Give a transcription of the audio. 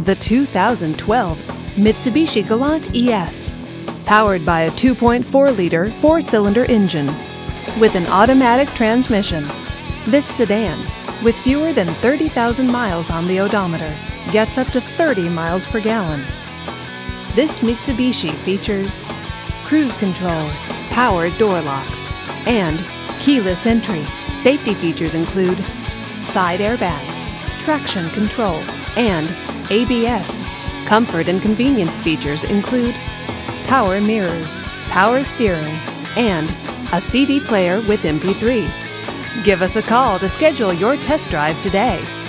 The 2012 Mitsubishi Galant ES. Powered by a 2.4-liter four-cylinder engine with an automatic transmission. This sedan, with fewer than 30,000 miles on the odometer, gets up to 30 miles per gallon. This Mitsubishi features cruise control, power door locks, and keyless entry. Safety features include side airbags, traction control, and ABS. Comfort and convenience features include power mirrors, power steering, and a CD player with MP3. Give us a call to schedule your test drive today.